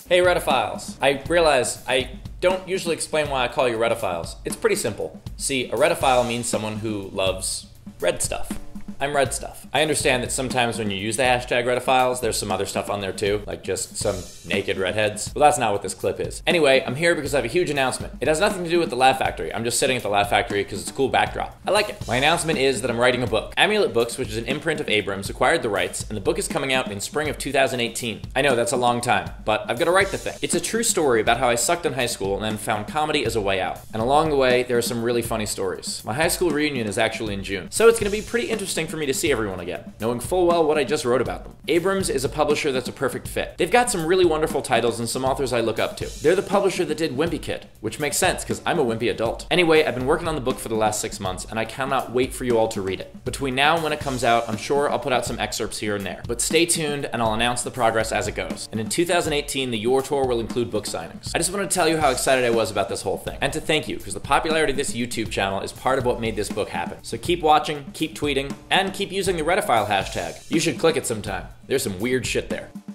Hey Redophiles! I realize I don't usually explain why I call you Redophiles. It's pretty simple. See, a Redophile means someone who loves red stuff. I'm red stuff. I understand that sometimes when you use the hashtag Redophiles, there's some other stuff on there too, like just some naked redheads. Well, that's not what this clip is. Anyway, I'm here because I have a huge announcement. It has nothing to do with the Laugh Factory. I'm just sitting at the Laugh Factory because it's a cool backdrop. I like it. My announcement is that I'm writing a book. Amulet Books, which is an imprint of Abrams, acquired the rights, and the book is coming out in spring of 2018. I know, that's a long time, but I've got to write the thing. It's a true story about how I sucked in high school and then found comedy as a way out. And along the way, there are some really funny stories. My high school reunion is actually in June, so it's going to be pretty interesting for me to see everyone again, knowing full well what I just wrote about them. Abrams is a publisher that's a perfect fit. They've got some really wonderful titles and some authors I look up to. They're the publisher that did Wimpy Kid, which makes sense because I'm a wimpy adult. Anyway, I've been working on the book for the last 6 months and I cannot wait for you all to read it. Between now and when it comes out, I'm sure I'll put out some excerpts here and there. But stay tuned and I'll announce the progress as it goes. And in 2018, the Your Tour will include book signings. I just want to tell you how excited I was about this whole thing. And to thank you, because the popularity of this YouTube channel is part of what made this book happen. So keep watching, keep tweeting, and keep using the Redophile hashtag. You should click it sometime. There's some weird shit there.